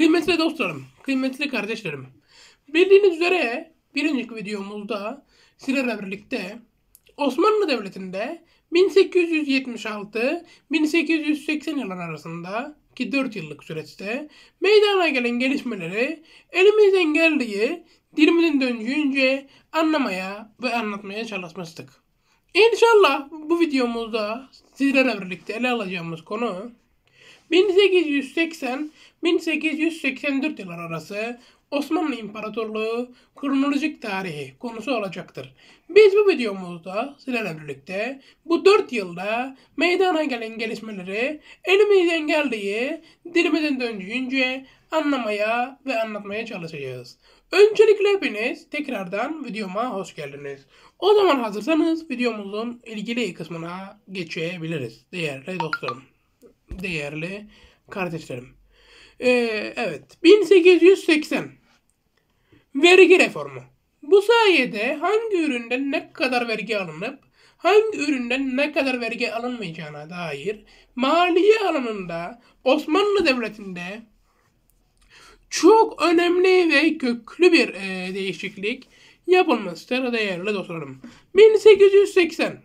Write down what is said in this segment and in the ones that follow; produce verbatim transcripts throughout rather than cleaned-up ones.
Kıymetli dostlarım, kıymetli kardeşlerim. Bildiğiniz üzere birinci videomuzda sizlerle birlikte Osmanlı Devleti'nde bin sekiz yüz yetmiş altı bin sekiz yüz seksen yıllar arasında ki dört yıllık süreçte meydana gelen gelişmeleri elimizden geldiği dilimizin döndüğünce anlamaya ve anlatmaya çalışmıştık. İnşallah bu videomuzda sizlerle birlikte ele alacağımız konu bin sekiz yüz seksen bin sekiz yüz seksen dört yıllar arası Osmanlı İmparatorluğu kronolojik tarihi konusu olacaktır. Biz bu videomuzda sizlerle birlikte bu dört yılda meydana gelen gelişmeleri elimizden geldiği dilimizin döndüğünce anlamaya ve anlatmaya çalışacağız. Öncelikle hepiniz tekrardan videoma hoş geldiniz. O zaman hazırsanız videomuzun ilgili kısmına geçebiliriz değerli dostlarım. Değerli kardeşlerim. Ee, evet. bin sekiz yüz seksen vergi reformu. Bu sayede hangi üründen ne kadar vergi alınıp hangi üründen ne kadar vergi alınmayacağına dair maliye alanında Osmanlı Devleti'nde çok önemli ve köklü bir e, değişiklik yapılmıştır değerli dostlarım. bin sekiz yüz seksen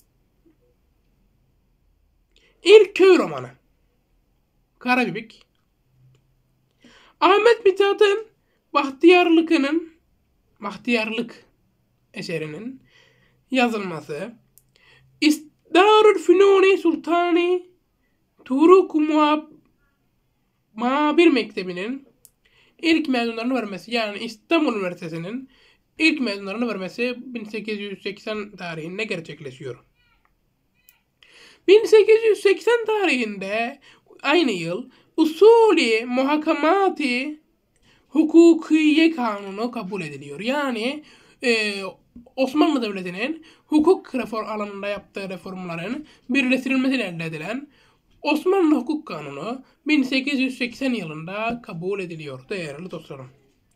İlk köy romanı. Karabibik. Ahmet Mithat'ın Bahtiyarlık'ının Bahtiyarlık eserinin yazılması. İsdarül Fünuni Sultani Turuk Mabir Mektebi'nin ilk mezunlarını vermesi, yani İstanbul Üniversitesi'nin ilk mezunlarını vermesi bin sekiz yüz seksen tarihinde gerçekleşiyor. bin sekiz yüz seksen tarihinde aynı yıl Usulü Muhakamati Hukukiye Kanunu kabul ediliyor. Yani e, Osmanlı Devleti'nin hukuk reform alanında yaptığı reformların birleştirilmesiyle elde edilen Osmanlı Hukuk Kanunu bin sekiz yüz seksen yılında kabul ediliyor değerli dostlarım.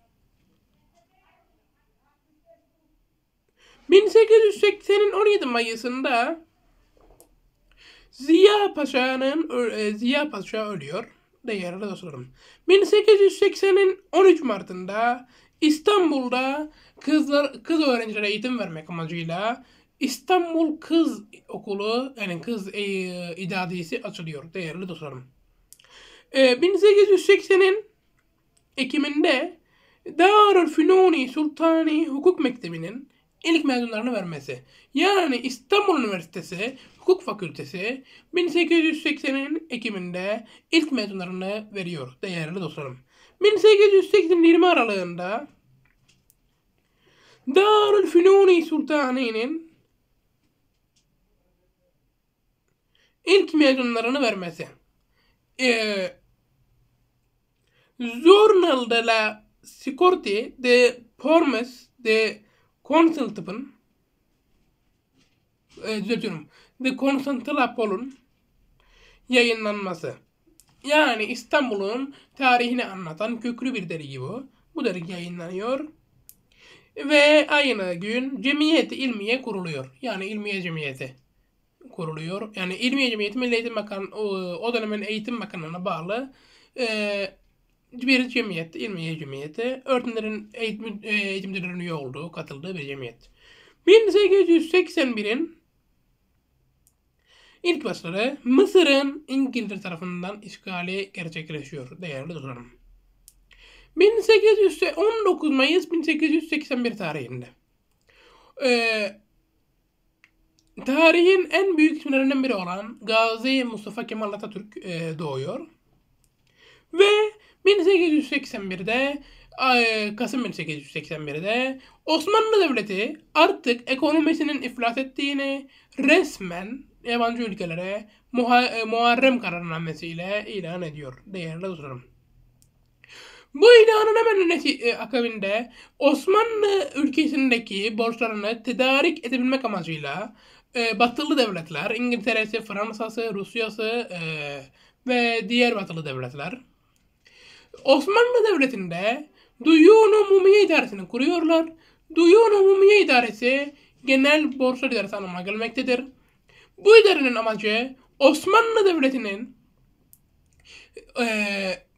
bin sekiz yüz seksenin on yedi Mayıs'ında Ziya Paşa'nın Ziya Paşa ölüyor değerli dostlarım. bin sekiz yüz seksenin on üç Mart'ında İstanbul'da kızlar kız öğrencilere eğitim vermek amacıyla İstanbul Kız Okulu, yani kız e, idadisi açılıyor değerli dostlarım. E, bin sekiz yüz seksenin Ekim'inde Darülfünuni Sultani Hukuk Mektebi'nin ilk mezunlarını vermesi. Yani İstanbul Üniversitesi Hukuk Fakültesi bin sekiz yüz seksenin Ekim'inde ilk mezunlarını veriyor değerli dostlarım. bin sekiz yüz seksen yirmi aralığında Darülfünuni Sultani'nin ilk mezunlarını vermesi. Ee, Journal de la Sécurité de Formes de Constantip'in e, düzeltiyorum. The Constantinopolis'un yayınlanması. Yani İstanbul'un tarihini anlatan köklü bir dergi bu. Bu dergi yayınlanıyor. Ve aynı gün Cemiyeti İlmiye kuruluyor. Yani İlmiye Cemiyeti kuruluyor. Yani İlmiye Cemiyeti Milli Eğitim Bakanı, o, o dönemin Eğitim Bakanlığı'na bağlı e, bir cemiyet, İlmiye Cemiyeti. Öğretmenlerin eğitim, e, eğitimcilerin üye olduğu, katıldığı bir cemiyet. bin sekiz yüz seksen birin ilk başları Mısır'ın İngiltere tarafından işgali gerçekleşiyor değerli dostlarım. bin sekiz yüz on dokuz Mayıs bin sekiz yüz seksen bir tarihinde ee, tarihin en büyük isimlerinden biri olan Gazi Mustafa Kemal Atatürk e, doğuyor. Ve bin sekiz yüz seksen birde Kasım bin sekiz yüz seksen birde Osmanlı Devleti artık ekonomisinin iflas ettiğini resmen yabancı ülkelere Muharrem kararnamesiyle ilan ediyor değerli dostlarım. Bu ilanın hemen akabinde Osmanlı ülkesindeki borçlarını tedarik edebilmek amacıyla e, batılı devletler, İngiltere'si, Fransa'sı, Rusya'sı e, ve diğer batılı devletler Osmanlı Devleti'nde Duyun-u Umumiye İdaresi'ni kuruyorlar. Duyun-u Umumiye İdaresi genel borçlar idaresi anlamına gelmektedir. Bu idarenin amacı Osmanlı Devleti'nin e,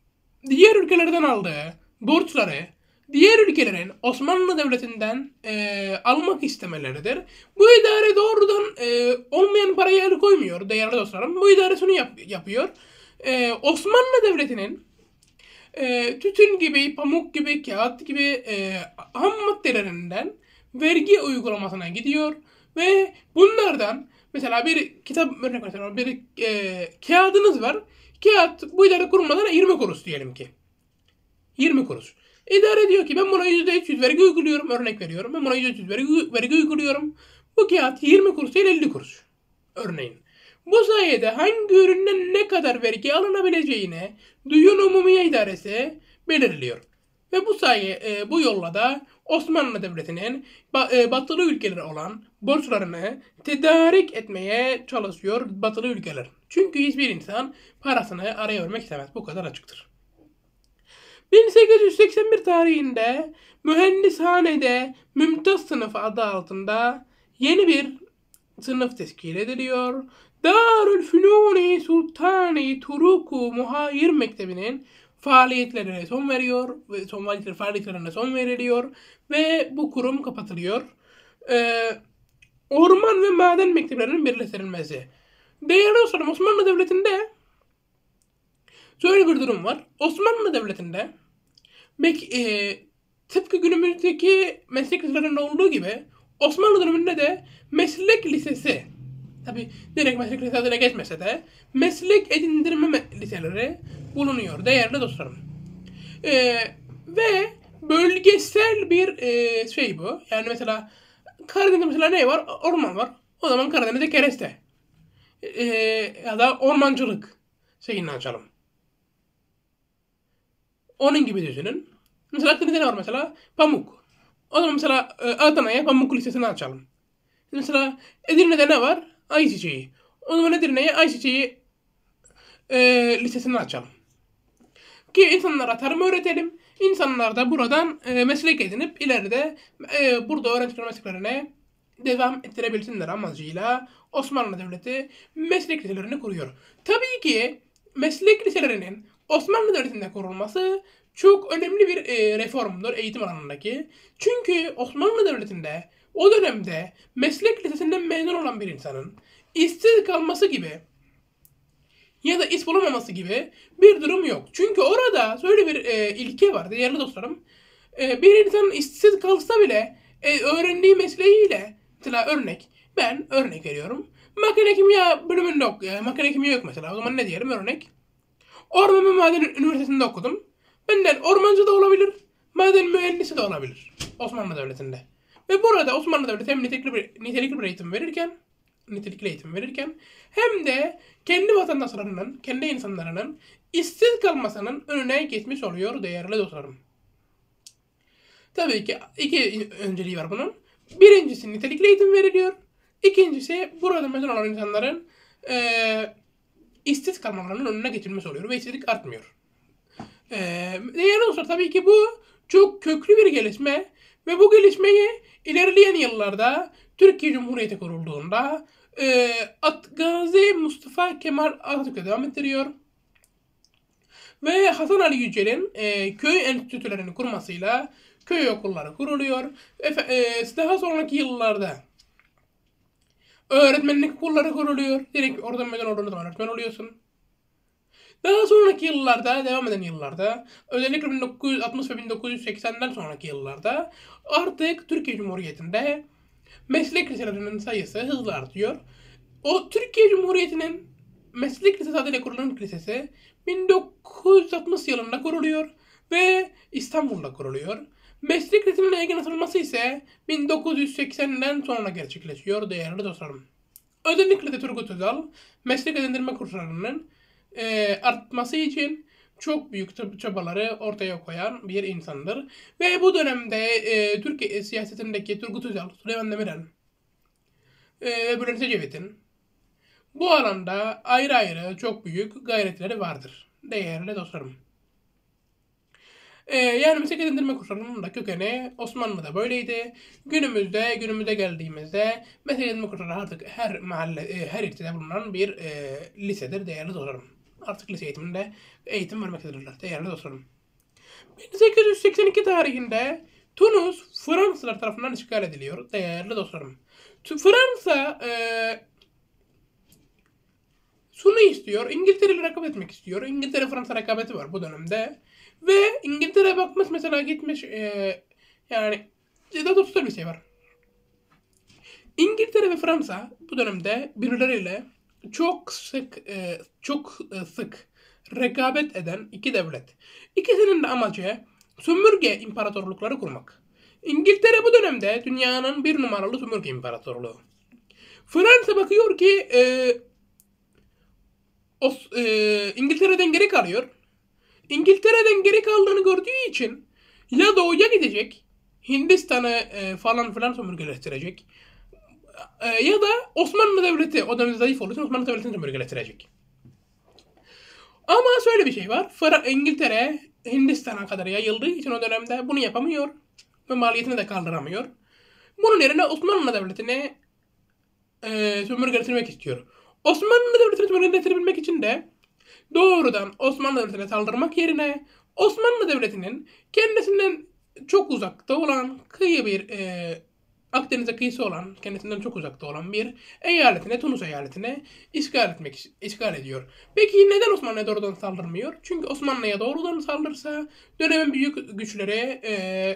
diğer ülkelerden aldığı borçları diğer ülkelerin Osmanlı Devleti'nden e, almak istemeleridir. Bu idare doğrudan e, olmayan parayı el koymuyor değerli dostlarım. Bu idare şunu yap, yapıyor. E, Osmanlı Devleti'nin e, tütün gibi, pamuk gibi, kağıt gibi e, ham maddelerinden vergi uygulamasına gidiyor ve bunlardan mesela bir kitap örnek mesela bir e, kağıdınız var. Kağıt bu idare kurulmadan yirmi kuruş diyelim ki. yirmi kuruş. İdare diyor ki ben buna yüzde üç yüz vergi uyguluyorum. Örnek veriyorum. Ben buna yüzde üç yüz vergi, vergi uyguluyorum. Bu kağıt yirmi kuruş değil elli kuruş. Örneğin. Bu sayede hangi üründen ne kadar vergi alınabileceğini Düğün Umumiye İdaresi belirliyor. Ve bu sayı e, bu yolla da Osmanlı Devleti'nin ba- e, batılı ülkeleri olan borçlarını tedarik etmeye çalışıyor batılı ülkeler. Çünkü hiçbir insan parasını araya vermek istemez. Bu kadar açıktır. bin sekiz yüz seksen bir tarihinde Mühendishane'de Mümtaz Sınıfı adı altında yeni bir sınıf teşkil ediliyor. Darülfünuni Sultani Turuku Muhayir Mektebi'nin faaliyetlerine son veriyor ve son faaliyetlerine son veriliyor ve bu kurum kapatılıyor. Ee, Orman ve maden mekteplerinin birleştirilmesi. Değerli dostlarım, Osmanlı Devleti'nde şöyle bir durum var. Osmanlı Devleti'nde Bek, e, tıpkı günümüzdeki meslek liselerinde olduğu gibi Osmanlı döneminde de meslek lisesi, tabi direkt meslek lisesi adına geçmese de meslek edindirme liseleri bulunuyor değerli dostlarım. E, ve bölgesel bir e, şey bu. Yani mesela Karadeniz'de mesela ne var? Orman var. O zaman Karadeniz'de kereste. E, ya da ormancılık şeyini açalım. Onun gibi düşünün. Mesela Akdeniz'de ne var mesela? Pamuk. O zaman mesela e, Adana'ya Pamuk Lisesi'ni açalım. Mesela Edirne'de ne var? Ayçiçeği. O zaman Edirne'ye Ayçiçeği e, Lisesi'ni açalım. Ki insanlara tarım öğretelim. İnsanlar da buradan e, meslek edinip ileride e, burada öğrenciler mesleklerine devam ettirebilsinler amacıyla Osmanlı Devleti meslek liselerini kuruyor. Tabii ki meslek liselerinin Osmanlı Devleti'nde kurulması çok önemli bir e, reformdur eğitim alanındaki. Çünkü Osmanlı Devleti'nde o dönemde meslek lisesinden mezun olan bir insanın işsiz kalması gibi ya da iş bulamaması gibi bir durum yok. Çünkü orada şöyle bir e, ilke var değerli dostlarım. E, bir insan işsiz kalsa bile e, öğrendiği mesleğiyle, mesela örnek, ben örnek veriyorum. Makine kimya bölümünde ok yani makine kimya yok mesela. O zaman ne diyelim örnek. Orman ve Maden Üniversitesi'nde okudum. Benden ormancı da olabilir, maden mühendisi de olabilir Osmanlı Devleti'nde. Ve burada Osmanlı Devleti hem nitelikli bir, nitelikli bir eğitim verirken nitelikli eğitim verirken hem de kendi vatandaşlarının, kendi insanlarının işsiz kalmasının önüne geçmiş oluyor değerli dostlarım. Tabii ki iki önceliği var bunun. Birincisi nitelikli eğitim veriliyor. İkincisi burada mezun olan insanların e, işsiz kalmalarının önüne geçilmiş oluyor ve işsizlik artmıyor. E, değerli dostlar, tabii ki bu çok köklü bir gelişme ve bu gelişmeyi ilerleyen yıllarda Türkiye Cumhuriyeti kurulduğunda e, Gazi Mustafa Kemal Atatürk'e devam ettiriyor. Ve Hasan Ali Yücel'in e, köy enstitülerini kurmasıyla köy okulları kuruluyor. Efe, e, daha sonraki yıllarda öğretmenlik okulları kuruluyor. Direkt oradan mezun olduğun zaman öğretmen oluyorsun. Daha sonraki yıllarda, devam eden yıllarda, özellikle bin dokuz yüz altmış ve bin dokuz yüz seksenden sonraki yıllarda artık Türkiye Cumhuriyeti'nde meslek liselerinin sayısı hızla artıyor. O Türkiye Cumhuriyeti'nin meslek lisesi adıyla kurulan lisesi bin dokuz yüz altmış yılında kuruluyor ve İstanbul'da kuruluyor. Meslek lisesinin yaygın atılması ise bin dokuz yüz seksenden sonra gerçekleşiyor değerli dostlarım. Özellikle de Turgut Özal meslek edindirme kurslarının e, artması için çok büyük çabaları ortaya koyan bir insandır. Ve bu dönemde e, Türkiye siyasetindeki Turgut Özal, Süleyman Demirel e, ve Bülent Ecevit'in bu alanda ayrı ayrı çok büyük gayretleri vardır değerli dostlarım. Ee, yani meslek edindirme kurslarının da kökeni Osmanlı'da böyleydi. Günümüzde, günümüze geldiğimizde meslek edindirme kursları artık her mahalle, e, her ilçede bulunan bir e, lisedir değerli dostlarım. Artık lise eğitiminde eğitim vermektedirler değerli dostlarım. bin sekiz yüz seksen iki tarihinde Tunus Fransızlar tarafından işgal ediliyor değerli dostlarım. Fransa e, şunu istiyor. İngiltere ile rekabet etmek istiyor. İngiltere Fransa rekabeti var bu dönemde. Ve İngiltere bakmış mesela gitmiş e, yani daha da bir şey var. İngiltere ve Fransa bu dönemde birbirleriyle çok sık e, çok e, sık rekabet eden iki devlet. İkisinin de amacı sömürge imparatorlukları kurmak. İngiltere bu dönemde dünyanın bir numaralı sömürge imparatorluğu. Fransa bakıyor ki e, o, e, İngiltere'den geri kalıyor. İngiltere'den geri kaldığını gördüğü için ya doğuya gidecek, Hindistan'ı e, falan filan sömürgeleştirecek. E, ya da Osmanlı Devleti, o dönemde zayıf olduğu için Osmanlı Devleti'ni sömürgeleştirecek. Ama şöyle bir şey var. Fra İngiltere Hindistan'a kadar yayıldığı için o dönemde bunu yapamıyor. Ve maliyetini de kaldıramıyor. Bunun yerine Osmanlı Devleti'ni e, sömürgeleştirmek istiyor. Osmanlı Devleti'ni sömürgeleştirebilmek için de doğrudan Osmanlı Devleti'ne saldırmak yerine Osmanlı Devleti'nin kendisinden çok uzakta olan kıyı bir e, Akdeniz'e kıyısı olan, kendisinden çok uzakta olan bir eyaletine, Tunus eyaletine işgal etmek işgal ediyor. Peki neden Osmanlı'ya doğrudan saldırmıyor? Çünkü Osmanlı'ya doğrudan saldırsa dönemin büyük güçleri e,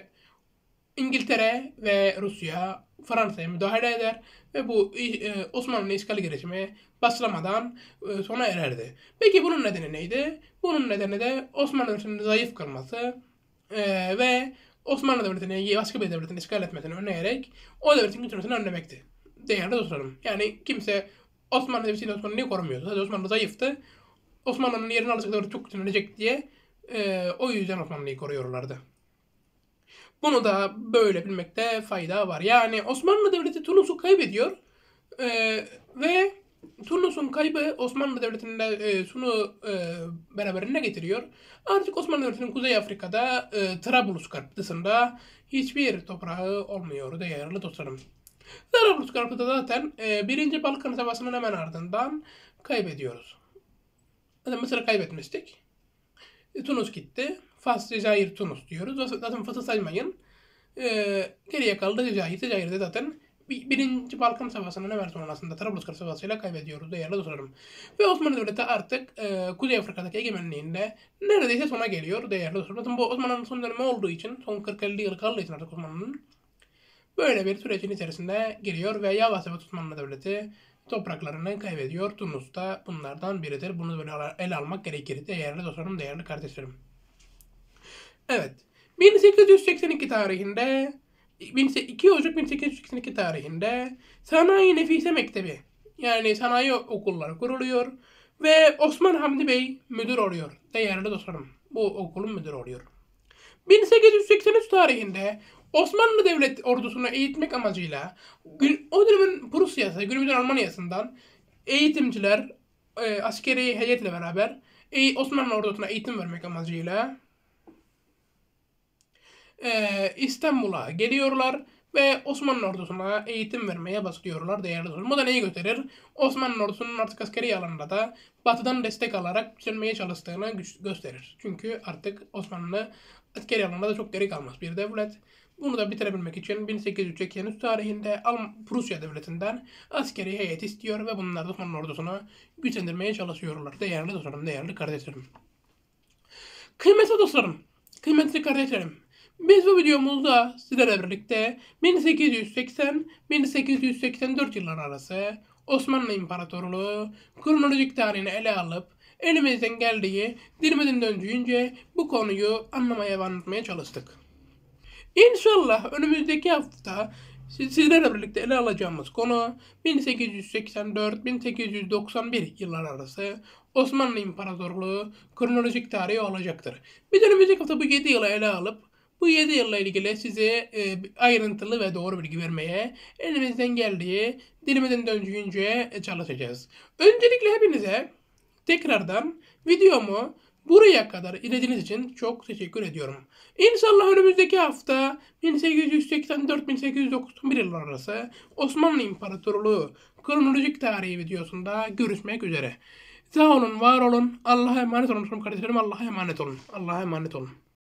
İngiltere ve Rusya Fransa'ya müdahale eder ve bu e, Osmanlı işgal girişimi başlamadan e, sona ererdi. Peki bunun nedeni neydi? Bunun nedeni de Osmanlı Devleti'nin zayıf kalması e, ve Osmanlı Devleti'ni başka bir devletin işgal etmesini önleyerek o devletin güçlenmesini önlemekti. Değerli dostlarım. Yani kimse Osmanlı Devleti'ni Osmanlı'yı korumuyordu. Sadece Osmanlı zayıftı. Osmanlı'nın yerini alacak devlet çok güçlenecek diye e, o yüzden Osmanlı'yı koruyorlardı. Bunu da böyle bilmekte fayda var. Yani Osmanlı Devleti Tunus'u kaybediyor ee, ve Tunus'un kaybı Osmanlı Devleti'nin de e, şunu e, beraberinde getiriyor. Artık Osmanlı Devleti'nin Kuzey Afrika'da e, Trablusgarp dışında hiçbir toprağı olmuyor değerli dostlarım. Trablusgarp'ta zaten e, birinci Balkan Savaşı'nın hemen ardından kaybediyoruz. Zaten Mısır'ı kaybetmiştik. E, Tunus gitti. Fas, Cezayir, Tunus diyoruz. Zaten Fas'ı saymayın. Ee, geriye kaldı Cezayir. Cezayir'de zaten Birinci Balkan Savaşı'nın hemen sonrasında Trablusgarp Savaşı'yla kaybediyoruz değerli dostlarım. Ve Osmanlı Devleti artık e, Kuzey Afrika'daki egemenliğinde neredeyse sona geliyor değerli dostlarım. Zaten bu Osmanlı'nın son dönemi olduğu için, son kırk elli yıl kaldığı için artık Osmanlı'nın böyle bir sürecin içerisinde giriyor ve yavaş yavaş Osmanlı Devleti topraklarını kaybediyor. Tunus da bunlardan biridir. Bunu böyle ele almak gerekir değerli dostlarım, değerli kardeşlerim. Evet. bin sekiz yüz seksen iki tarihinde iki Ocak bin sekiz yüz seksen iki tarihinde Sanayi Nefise Mektebi yani sanayi okulları kuruluyor ve Osman Hamdi Bey müdür oluyor. Değerli dostlarım, bu okulun müdürü oluyor. bin sekiz yüz seksen üç tarihinde Osmanlı Devlet ordusunu eğitmek amacıyla o dönemin Prusya'sı, günümüzün Almanya'sından eğitimciler e, askeri heyetle beraber e, Osmanlı ordusuna eğitim vermek amacıyla Ee, İstanbul'a geliyorlar ve Osmanlı ordusuna eğitim vermeye başlıyorlar değerli dostlarım. Bu da neyi gösterir? Osmanlı ordusunun artık askeri alanda da Batı'dan destek alarak güçlenmeye çalıştığını gösterir. Çünkü artık Osmanlı askeri alanda da çok geri kalmaz bir devlet. Bunu da bitirebilmek için bin sekiz yüz seksen üç tarihinde Prusya Devleti'nden askeri heyet istiyor ve bunlar da Osmanlı ordusunu güçlendirmeye çalışıyorlar. Değerli dostlarım, değerli kardeşlerim. Kıymetli dostlarım, kıymetli kardeşlerim. Biz bu videomuzda sizlerle birlikte bin sekiz yüz seksen bin sekiz yüz seksen dört yıllar arası Osmanlı İmparatorluğu kronolojik tarihini ele alıp elimizden geldiği dilimizin döndüğünce bu konuyu anlamaya ve anlatmaya çalıştık. İnşallah önümüzdeki hafta sizlerle birlikte ele alacağımız konu bin sekiz yüz seksen dört bin sekiz yüz doksan bir yıllar arası Osmanlı İmparatorluğu kronolojik tarihi olacaktır. Biz önümüzdeki hafta bu yedi yılı ele alıp bu yedi yılla ilgili size e, ayrıntılı ve doğru bilgi vermeye elimizden geldiği dilimizin döndüğünce çalışacağız. Öncelikle hepinize tekrardan videomu buraya kadar izlediğiniz için çok teşekkür ediyorum. İnşallah önümüzdeki hafta bin sekiz yüz seksen dört bin sekiz yüz doksan bir yıllar arası Osmanlı İmparatorluğu kronolojik tarihi videosunda görüşmek üzere. Sağ olun, var olun. Allah'a emanet olun kardeşlerim. Allah'a emanet olun. Allah'a emanet olun.